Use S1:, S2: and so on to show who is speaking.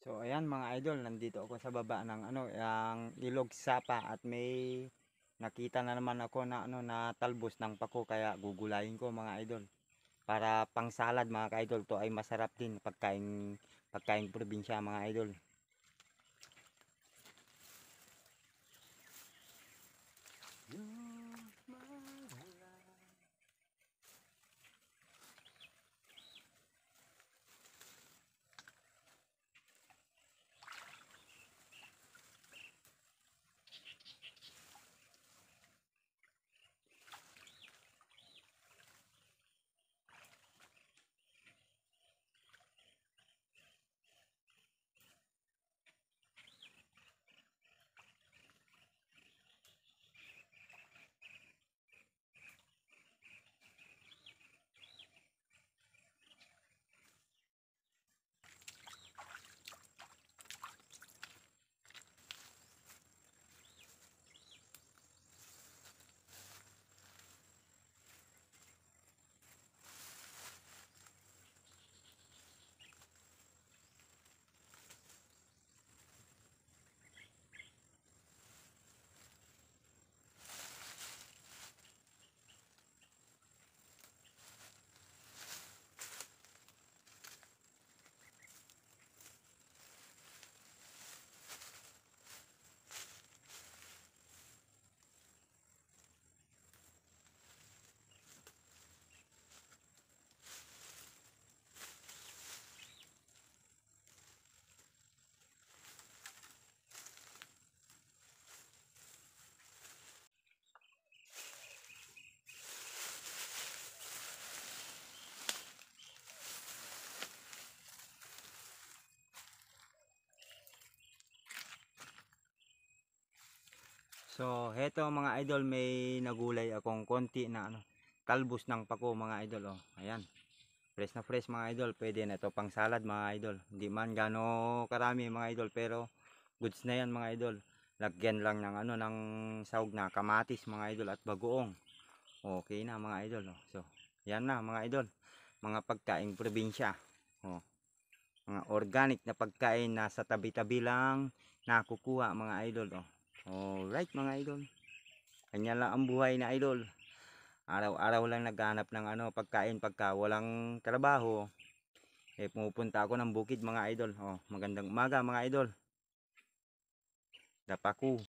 S1: So ayan mga idol, nandito ako sa baba ng ang Ilog Sapa at may nakita na naman ako na na talbos ng pako, kaya gugulayin ko mga idol. Para pang salad mga idol, to ay masarap din pagkain probinsya mga idol. So heto mga idol, may nagulay akong konti na talbos ng pako mga idol. Oh ayan, fresh na fresh mga idol. Pwede na ito pang salad mga idol. Hindi man gano karami mga idol, pero goods na yan mga idol. Lagyan lang ng ng sahog na kamatis mga idol at bagoong. Okay na mga idol. Oh. So yan na mga idol, mga pagkain probinsya. Oh, mga organic na pagkain na sa tabi-tabi lang nakukuha mga idol. Oh. Alright mga idol, kanya lang ang buhay na idol. Araw-araw lang naghanap ng pagkain pagka walang trabaho. Pumupunta ako ng bukid mga idol. Magandang umaga mga idol. Dapaku.